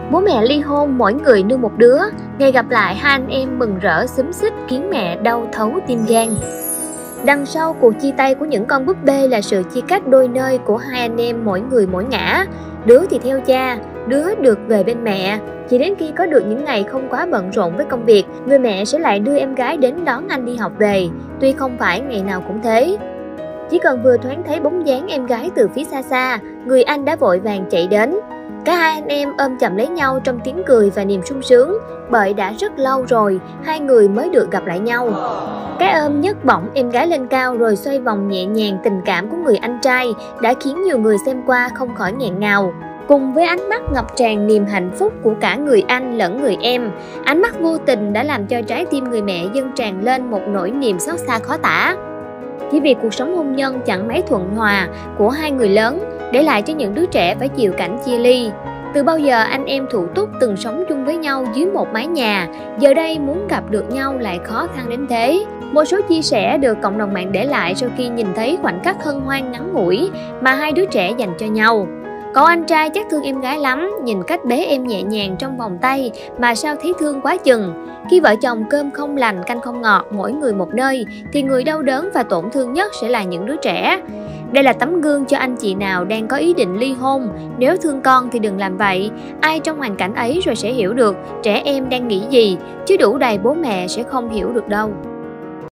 Bố mẹ ly hôn, mỗi người nuôi một đứa. Ngày gặp lại, hai anh em mừng rỡ xúm xít khiến mẹ đau thấu tim gan. Đằng sau cuộc chia tay của những con búp bê là sự chia cách đôi nơi của hai anh em mỗi người mỗi ngã. Đứa thì theo cha, đứa được về bên mẹ. Chỉ đến khi có được những ngày không quá bận rộn với công việc, người mẹ sẽ lại đưa em gái đến đón anh đi học về. Tuy không phải ngày nào cũng thế. Chỉ cần vừa thoáng thấy bóng dáng em gái từ phía xa xa, người anh đã vội vàng chạy đến. Cả hai anh em ôm chầm lấy nhau trong tiếng cười và niềm sung sướng, bởi đã rất lâu rồi hai người mới được gặp lại nhau. Cái ôm nhấc bổng em gái lên cao rồi xoay vòng nhẹ nhàng tình cảm của người anh trai đã khiến nhiều người xem qua không khỏi nghẹn ngào. Cùng với ánh mắt ngập tràn niềm hạnh phúc của cả người anh lẫn người em, ánh mắt vô tình đã làm cho trái tim người mẹ dâng tràn lên một nỗi niềm xót xa khó tả. Chỉ vì cuộc sống hôn nhân chẳng mấy thuận hòa của hai người lớn, để lại cho những đứa trẻ phải chịu cảnh chia ly. Từ bao giờ anh em thủ túc từng sống chung với nhau dưới một mái nhà, giờ đây muốn gặp được nhau lại khó khăn đến thế. Một số chia sẻ được cộng đồng mạng để lại sau khi nhìn thấy khoảnh khắc hân hoan ngắn ngủi mà hai đứa trẻ dành cho nhau. Cậu anh trai chắc thương em gái lắm, nhìn cách bế em nhẹ nhàng trong vòng tay mà sao thấy thương quá chừng. Khi vợ chồng cơm không lành canh không ngọt, mỗi người một nơi, thì người đau đớn và tổn thương nhất sẽ là những đứa trẻ. Đây là tấm gương cho anh chị nào đang có ý định ly hôn. Nếu thương con thì đừng làm vậy. Ai trong hoàn cảnh ấy rồi sẽ hiểu được trẻ em đang nghĩ gì, chứ đủ đầy bố mẹ sẽ không hiểu được đâu.